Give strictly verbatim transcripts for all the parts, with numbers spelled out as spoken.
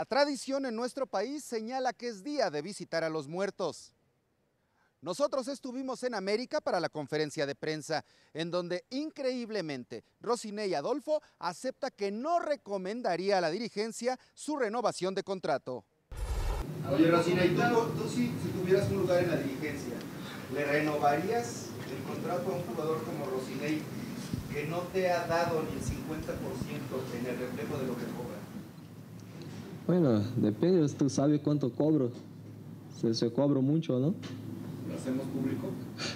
tradición en nuestro país señala que es día de visitar a los muertos. Nosotros estuvimos en América para la conferencia de prensa, en donde increíblemente Rosiné Adolfo acepta que no recomendaría a la dirigencia su renovación de contrato. Oye, Rosiné, ¿tú, tú si, si tuvieras un lugar en la dirigencia, ¿le renovarías el contrato a un jugador como Rosiné que no te ha dado ni el cincuenta por ciento en el reflejo de lo que cobra? Bueno, depende, tú sabes cuánto cobro. Se, se cobro mucho, ¿no? ¿Lo hacemos público?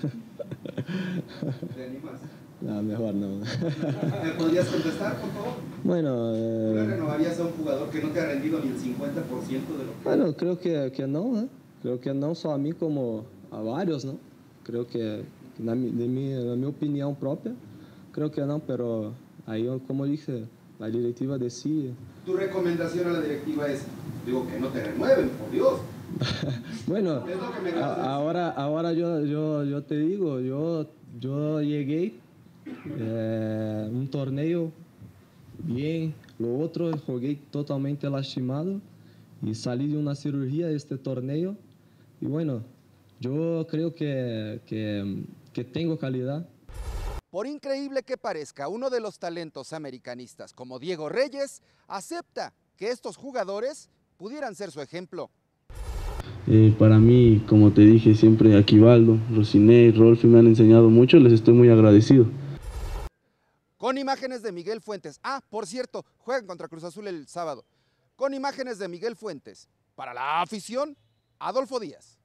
¿Te animas? No, mejor no. ¿Me podrías contestar, por favor? Bueno, eh... ¿Tú le renovarías a un jugador que no te ha rendido ni el cincuenta por ciento de lo que... Bueno, creo que, que no, ¿eh? Creo que no solo a mí como a varios, ¿no? Creo que, na, de mi, na mi opinión propia, creo que no, pero ahí, como dije, la directiva decide. Tu recomendación a la directiva es, digo, que no te renueven, por Dios. Bueno, es lo que me a, ahora, ahora yo, yo, yo te digo, yo, yo llegué eh, un torneo bien, lo otro jugué totalmente lastimado y salí de una cirugía de este torneo y bueno, yo creo que, que, que tengo calidad. Por increíble que parezca, uno de los talentos americanistas como Diego Reyes acepta que estos jugadores pudieran ser su ejemplo. Eh, para mí, como te dije, siempre Aquivaldo, Rosiné, Rolfi me han enseñado mucho, les estoy muy agradecido. Con imágenes de Miguel Fuentes. Ah, por cierto, juegan contra Cruz Azul el sábado. Con imágenes de Miguel Fuentes. Para la afición, Adolfo Díaz.